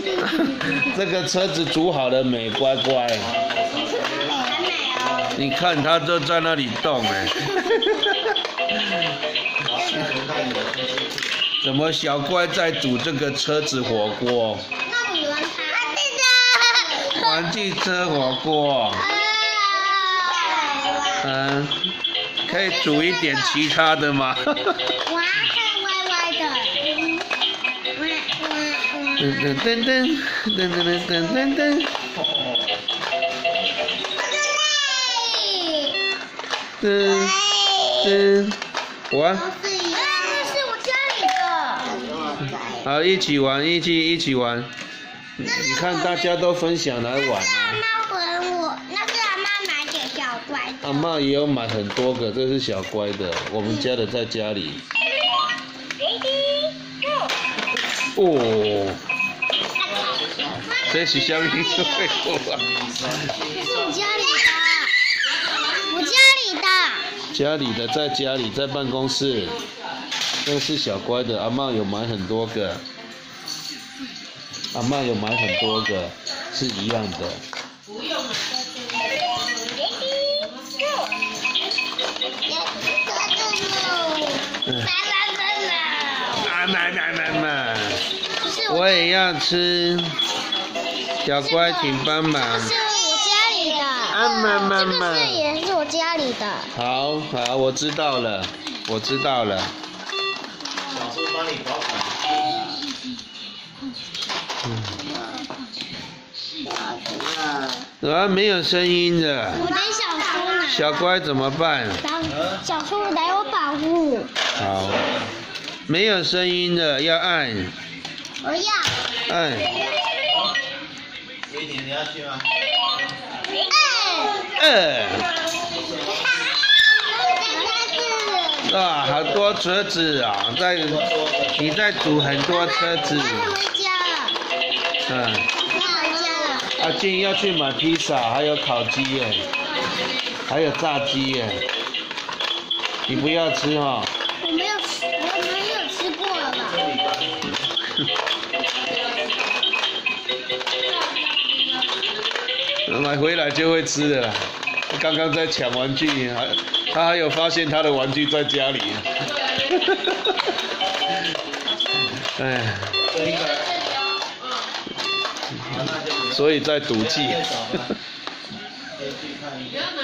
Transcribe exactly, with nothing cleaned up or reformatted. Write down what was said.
这个车子煮好了没，乖乖？ 还没哦。 你看它都在那里动哎。怎么小乖在煮这个车子火锅？ 那你轮它。 玩具车火锅。嗯，可以煮一点其他的吗？ 哇，看歪歪的。 噔噔噔噔噔噔噔噔噔。噔噔，玩。 是我家里的。 好，一起玩，一起一起玩。你看大家都分享来玩啊。 阿妈还我，那是阿妈买给小乖的。 阿妈也有买很多个，这是小乖的，我们家的在家里。哦，这是什么水果啊？ 这是我家里的，我家里的。 家里的在家里，在办公室。这是小乖的，阿嬷有买很多个，阿嬷有买很多个，是一样的。嗯。啊，买买买买！我也要吃。小乖，请帮忙。 这是我家里的。 啊，妈妈妈。 这个是也是我家里的。 好好，我知道了，我知道了。 小叔帮你保管。 嗯。啊，没有声音的。 我等小叔拿。 小乖怎么办？ 小叔来我保护。 好。没有声音的要按。 我要。 按。 维婷，你要去吗？ 按。啊，好多车子啊，在你在煮很多车子。 回家了。 嗯。 回家了。 阿静要去买披萨，还有烤鸡耶，还有炸鸡耶。你不要吃哈。 我没有吃，我没有吃过了。 买回来就会吃的啦。刚刚在抢玩具，还他还有发现他的玩具在家里。哎，所以在赌气。